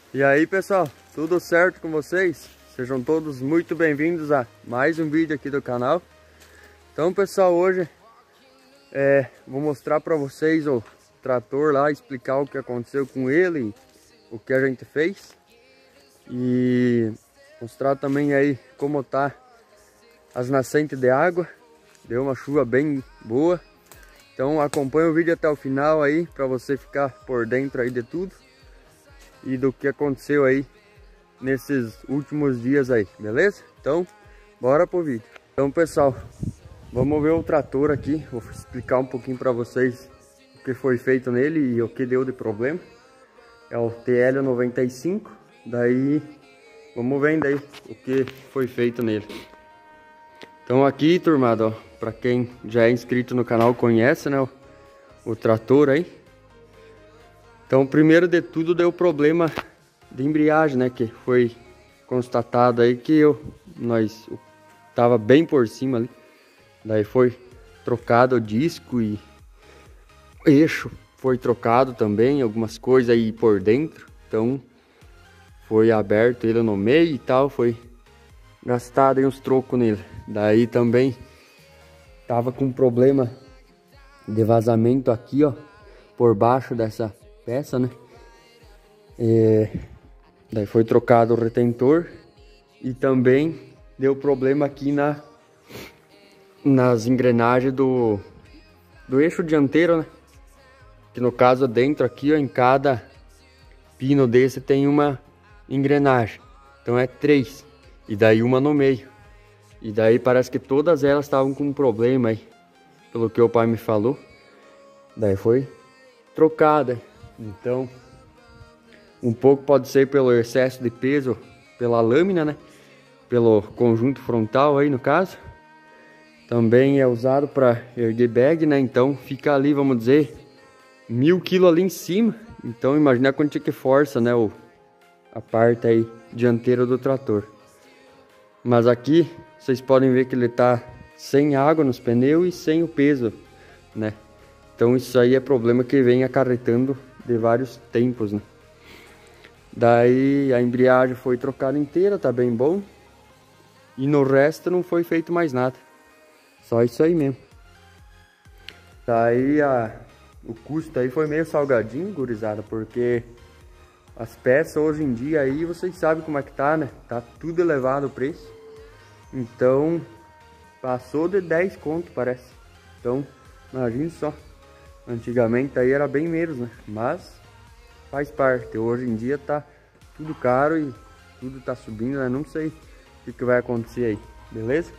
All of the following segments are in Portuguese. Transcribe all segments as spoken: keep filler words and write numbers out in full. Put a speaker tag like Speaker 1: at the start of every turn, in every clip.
Speaker 1: E aí pessoal, tudo certo com vocês? Sejam todos muito bem-vindos a mais um vídeo aqui do canal. Então pessoal, hoje é, vou mostrar para vocês o trator lá, explicar o que aconteceu com ele, o que a gente fez. E mostrar também aí como tá as nascentes de água. Deu uma chuva bem boa. Então acompanha o vídeo até o final aí, para você ficar por dentro aí de tudo e do que aconteceu aí nesses últimos dias aí, beleza? Então, bora pro vídeo. Então pessoal, vamos ver o trator aqui. Vou explicar um pouquinho para vocês o que foi feito nele e o que deu de problema. É o T L noventa e cinco. Daí, vamos ver daí o que foi feito nele. Então aqui, turmada, ó, para quem já é inscrito no canal conhece, né, o, o trator aí. Então, primeiro de tudo, deu problema de embreagem, né? Que foi constatado aí que eu, nós eu tava bem por cima ali. Daí foi trocado o disco e o eixo foi trocado também, algumas coisas aí por dentro. Então, foi aberto ele no meio e tal, foi gastado aí uns trocos nele. Daí também tava com problema de vazamento aqui, ó, por baixo dessa peça, né? É, daí foi trocado o retentor e também deu problema aqui na nas engrenagens do do eixo dianteiro, né? Que no caso dentro aqui, ó, em cada pino desse tem uma engrenagem. Então é três e daí uma no meio. E daí parece que todas elas estavam com um problema aí, pelo que o pai me falou. Daí foi trocada. Então, um pouco pode ser pelo excesso de peso, pela lâmina, né? Pelo conjunto frontal aí no caso. Também é usado para erguer bag, né? Então fica ali, vamos dizer, mil quilos ali em cima. Então imagina a quantia que força, né? O, a parte aí dianteira do trator. Mas aqui vocês podem ver que ele tá sem água nos pneus e sem o peso, né? Então isso aí é problema que vem acarretando de vários tempos, né? Daí a embreagem foi trocada inteira, tá bem bom. E no resto não foi feito mais nada. Só isso aí mesmo. Daí a, o custo aí foi meio salgadinho, gurizada, porque as peças hoje em dia aí, vocês sabem como é que tá, né? Tá tudo elevado o preço. Então, passou de dez conto, parece. Então, imagine só. Antigamente aí era bem menos, né? Mas faz parte. Hoje em dia tá tudo caro e tudo tá subindo, né? Não sei o que, que vai acontecer aí, beleza?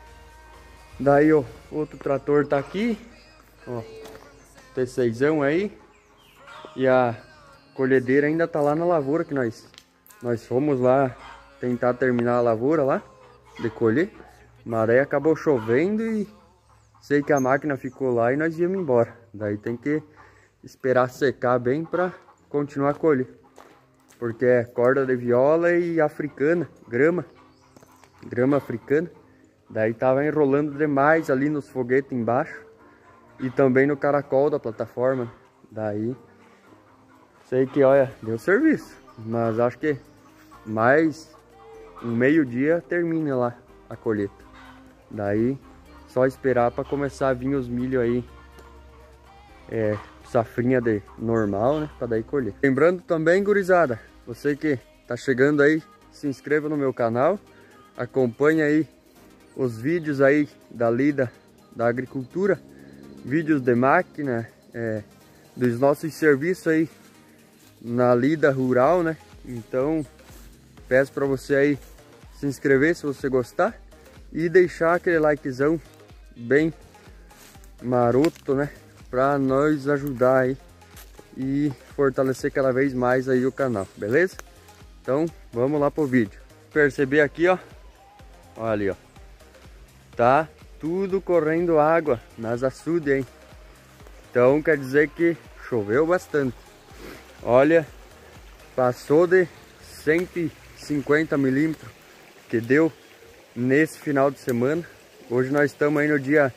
Speaker 1: Daí, ó, outro trator tá aqui, ó, T seisão aí. E a colhedeira ainda tá lá na lavoura que nós nós fomos lá tentar terminar a lavoura lá de colher. Maré acabou chovendo e sei que a máquina ficou lá e nós íamos embora. Daí tem que esperar secar bem para continuar a colher. Porque é corda de viola e africana, grama, grama africana. Daí tava enrolando demais ali nos foguetes embaixo e também no caracol da plataforma. Daí sei que, olha, deu serviço, mas acho que mais um meio dia termina lá a colheita. Daí só esperar para começar a vir os milho aí, é, safrinha de normal, né, para daí colher. Lembrando também, gurizada, você que tá chegando aí, se inscreva no meu canal, acompanhe aí os vídeos aí da lida da agricultura, vídeos de máquina, é, dos nossos serviços aí na lida rural, né? Então peço para você aí se inscrever se você gostar e deixar aquele likezão bem maroto, né? Para nós ajudar aí e fortalecer cada vez mais aí o canal, beleza? Então vamos lá pro vídeo. Perceber aqui, ó, olha ali, ó, tá tudo correndo água nas açudes, hein? Então quer dizer que choveu bastante. Olha, passou de cento e cinquenta milímetros que deu nesse final de semana. Hoje nós estamos aí no dia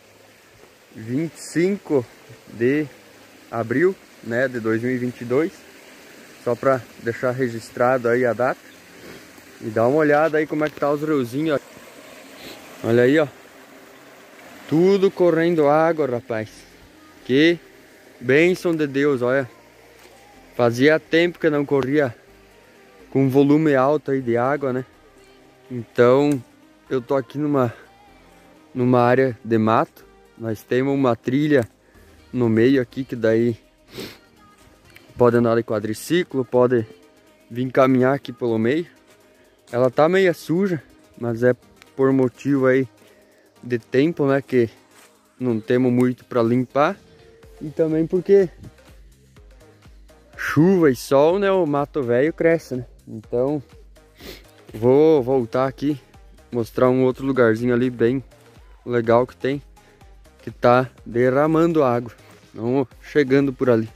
Speaker 1: vinte e cinco de abril, né, de dois mil e vinte e dois. só para deixar registrado aí a data. E dá uma olhada aí como é que tá os riozinhos, ó. Olha aí, ó. Tudo correndo água, rapaz. Que bênção de Deus, olha. Fazia tempo que não corria com volume alto aí de água, né? Então, eu tô aqui numa, numa área de mato. Nós temos uma trilha no meio aqui, que daí pode andar de quadriciclo, pode vir caminhar aqui pelo meio. Ela tá meio suja, mas é por motivo aí de tempo, né, que não temos muito para limpar. E também porque chuva e sol, né, o mato velho cresce, né? Então, vou voltar aqui, mostrar um outro lugarzinho ali bem legal que tem, que tá derramando água. Vamos chegando por ali.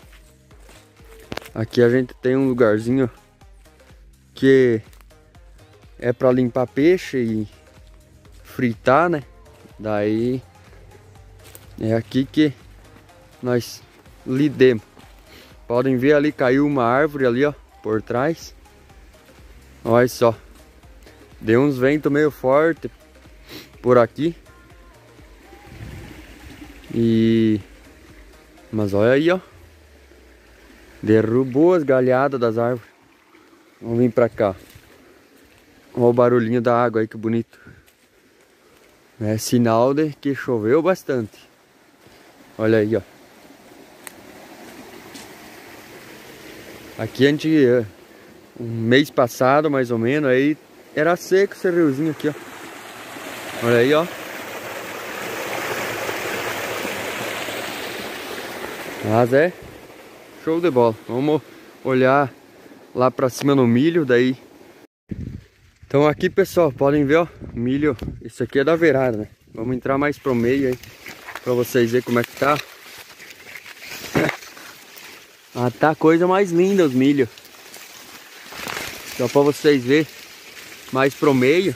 Speaker 1: Aqui a gente tem um lugarzinho que é para limpar peixe e fritar, né? Daí é aqui que nós lidemos. Podem ver ali, caiu uma árvore ali, ó, por trás. Olha só. Deu uns ventos meio fortes por aqui. E... Mas olha aí, ó. Derrubou as galhadas das árvores. Vamos vir pra cá. Olha o barulhinho da água aí, que bonito. É sinal de que choveu bastante. Olha aí, ó. Aqui a gente, um mês passado mais ou menos, aí era seco esse riozinho aqui, ó. Olha aí, ó. Mas é show de bola. Vamos olhar lá pra cima no milho, daí. Então aqui, pessoal, podem ver, ó, milho. Isso aqui é da verada, né? Vamos entrar mais pro meio aí, pra vocês verem como é que tá. Ah, tá a coisa mais linda os milho. Só pra vocês verem mais pro meio.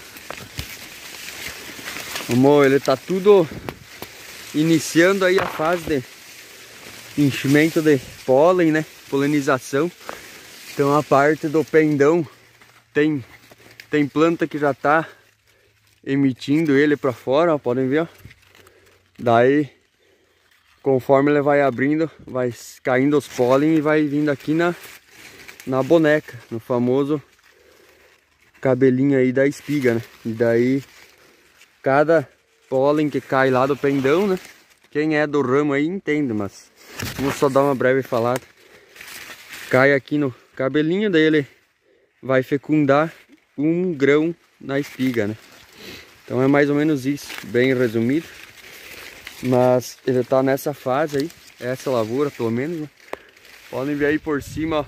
Speaker 1: Amor, ele tá tudo iniciando aí a fase de enchimento de pólen, né? Polinização. Então a parte do pendão tem, tem planta que já tá emitindo ele pra fora, ó, podem ver, ó. Daí, conforme ele vai abrindo, vai caindo os pólen e vai vindo aqui na, na boneca, no famoso cabelinho aí da espiga, né? E daí, cada pólen que cai lá do pendão, né? Quem é do ramo aí entende, mas vou só dar uma breve falada. Cai aqui no cabelinho, daí ele vai fecundar um grão na espiga, né? Então é mais ou menos isso, bem resumido. Mas ele tá nessa fase aí, essa lavoura pelo menos, né? Podem ver aí por cima, ó.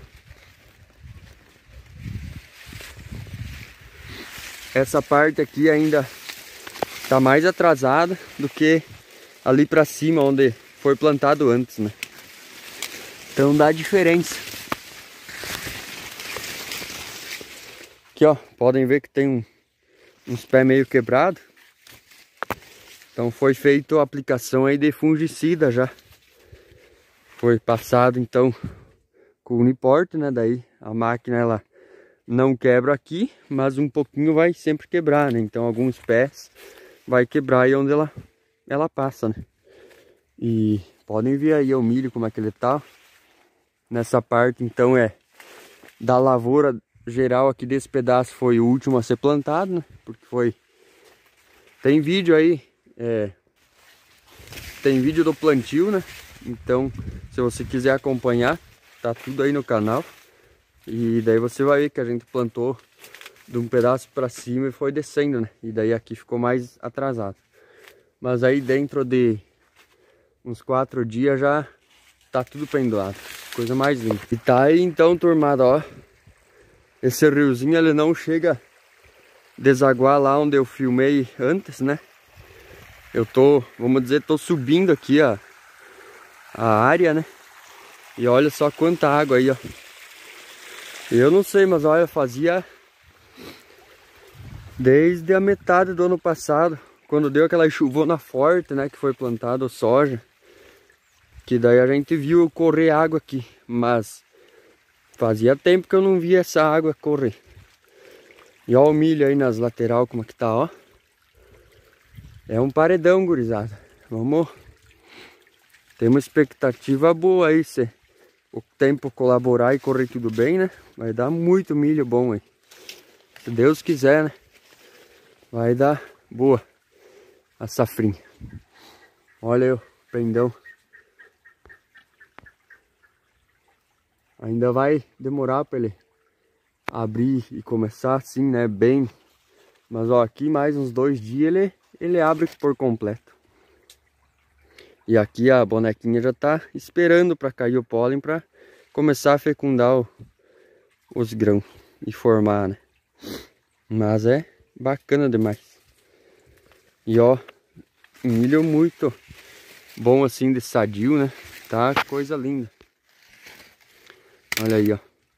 Speaker 1: Essa parte aqui ainda tá mais atrasada do que ali pra cima, onde foi plantado antes, né? Então dá diferença. Aqui, ó, podem ver que tem um, uns pés meio quebrados. Então foi feita a aplicação aí de fungicida já. Foi passado então com o Uniporte, né? Daí a máquina ela não quebra aqui, mas um pouquinho vai sempre quebrar, né? Então alguns pés vai quebrar aí onde ela, ela passa, né? E podem ver aí o milho como é que ele tá. Nessa parte então é da lavoura geral aqui desse pedaço, foi o último a ser plantado, né? Porque foi... Tem vídeo aí. É, tem vídeo do plantio, né? Então, se você quiser acompanhar, tá tudo aí no canal. E daí você vai ver que a gente plantou de um pedaço para cima e foi descendo, né? E daí aqui ficou mais atrasado. Mas aí dentro de uns quatro dias já tá tudo pendurado. Coisa mais linda. E tá aí então, turmada, ó. Esse riozinho ele não chega a desaguar lá onde eu filmei antes, né? Eu tô, vamos dizer, tô subindo aqui a, a área, né? E olha só quanta água aí, ó. Eu não sei, mas olha, fazia desde a metade do ano passado, quando deu aquela chuvona forte, né? Que foi plantado soja. Que daí a gente viu correr água aqui. Mas Fazia tempo que eu não via essa água correr. E ó o milho aí nas lateral como que tá, ó. É um paredão, gurizada. Vamos. Tem uma expectativa boa aí, se o tempo colaborar e correr tudo bem, né? Vai dar muito milho bom aí. Se Deus quiser, né? Vai dar boa a safrinha. Olha aí o pendão. Ainda vai demorar para ele abrir e começar assim, né? Bem. Mas ó, aqui mais uns dois dias ele, ele abre por completo. E aqui a bonequinha já tá esperando para cair o pólen para começar a fecundar o, os grãos e formar, né? Mas é bacana demais. E ó, milho muito bom assim de sadio, né? Tá coisa linda. Olha aí, ó.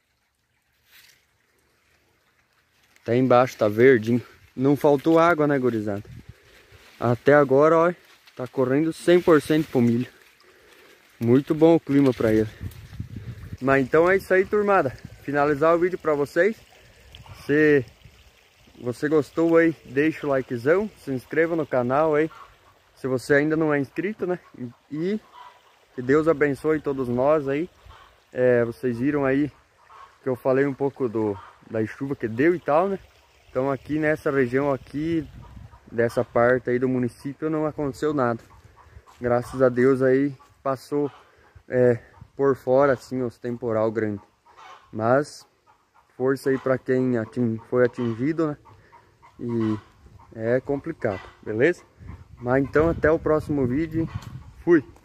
Speaker 1: Até embaixo tá verdinho. Não faltou água, né, gurizada? Até agora, ó, tá correndo cem por cento pro milho. Muito bom o clima pra ele. Mas então é isso aí, turmada. Finalizar o vídeo pra vocês. Se você gostou aí, deixa o likezão. Se inscreva no canal aí. Se você ainda não é inscrito, né? E que Deus abençoe todos nós aí. É, vocês viram aí que eu falei um pouco do, da chuva que deu e tal, né? Então aqui nessa região aqui, dessa parte aí do município, não aconteceu nada. Graças a Deus aí passou é, por fora assim os temporal grande. Mas força aí para quem ating, foi atingido, né? E é complicado, beleza? Mas então até o próximo vídeo. Fui!